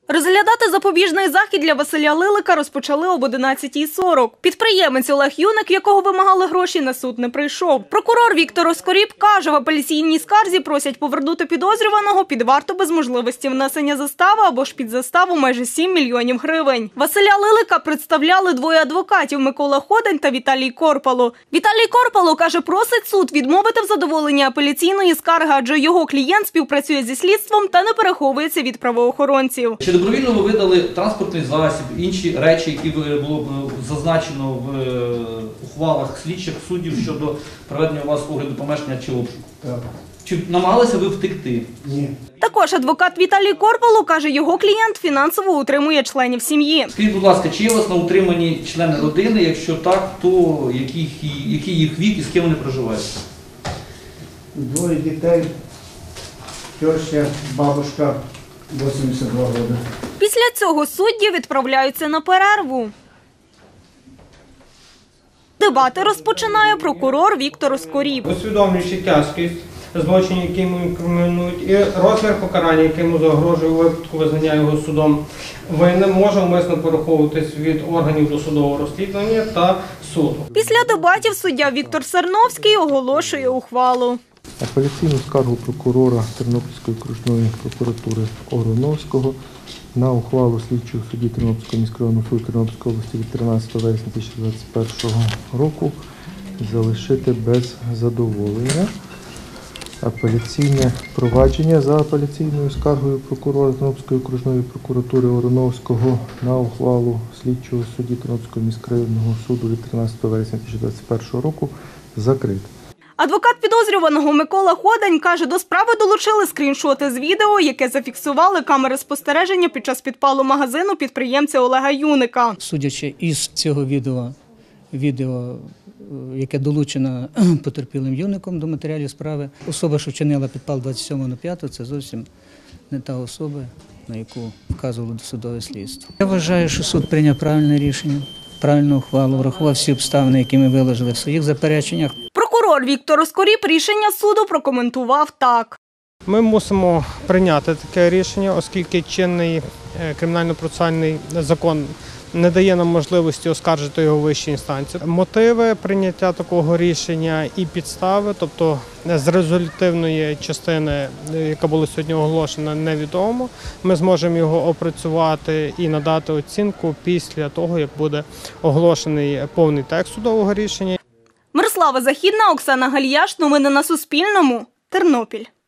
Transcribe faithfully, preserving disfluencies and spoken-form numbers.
Розглядати запобіжний захід для Василя Лилика розпочали об одинадцятій сорок. Підприємець Олег Юник, якого вимагали гроші, на суд не прийшов. Прокурор Віктор Оскоріб каже, в апеляційній скарзі просять повернути підозрюваного під варту без можливості внесення застави або ж під заставу майже сім мільйонів гривень. Василя Лилика представляли двоє адвокатів – Микола Ходень та Віталій Корпало. Віталій Корпало, каже, просить суд відмовити в задоволенні апеляційної скарги, адже його клієнт співпрацює зі слідством та не переховується від правоохоронців. Чи добровільно ви видали транспортний засіб, інші речі, які було зазначено в ухвалах слідчих суддів щодо проведення у вас огляду помешкання чи обшуку? Так. Чи намагалися ви втекти? Ні. Також адвокат Віталій Корпало каже, його клієнт фінансово утримує членів сім'ї. Скажіть, будь ласка, чи є у вас на утриманні члени родини? Якщо так, то який, який їх вік і з ким вони проживають? Двоє дітей, теща, бабушка, вісімдесят два роки. Після цього судді відправляються на перерву. Дебати розпочинає прокурор Віктор Оскоріб. Усвідомлюючи тяжкість злочинів, які йому інкримінують, і розмір покарання, яке йому загрожує у випадку визнання його судом, винним, може умисно переховуватись від органів досудового розслідування та суду. Після дебатів суддя Віктор Сарновський оголошує ухвалу. Апеляційну скаргу прокурора Тернопільської окружної прокуратури Ороновського на ухвалу слідчого судді Тернопільського міськрайонного суду Тернопільської області від тринадцятого вересня дві тисячі двадцять першого року залишити без задоволення. Апеляційне провадження за апеляційною скаргою прокурора Тернопільської окружної прокуратури Ороновського на ухвалу слідчого судді Тернопільського міськрайонного суду від тринадцятого вересня дві тисячі двадцять першого року закрите. Адвокат підозрюваного Микола Ходень каже, до справи долучили скріншоти з відео, яке зафіксували камери спостереження під час підпалу магазину підприємця Олега Юника. Судячи із цього відео, відео, яке долучено потерпілим Юником до матеріалів справи, особа, що вчинила підпал двадцять сьомого п'ятого, це зовсім не та особа, на яку вказувало досудове слідство. Я вважаю, що суд прийняв правильне рішення, правильну ухвалу, врахував всі обставини, які ми виложили в своїх запереченнях. Прокурор Віктор Оскоріб рішення суду прокоментував так. Ми мусимо прийняти таке рішення, оскільки чинний кримінально-процесуальний закон не дає нам можливості оскаржити його в вищій інстанції. Мотиви прийняття такого рішення і підстави, тобто з резолютивної частини, яка була сьогодні оголошена, невідомо. Ми зможемо його опрацювати і надати оцінку після того, як буде оголошений повний текст судового рішення. Мирослава Західна, Оксана Гальяш. Новини на Суспільному. Тернопіль.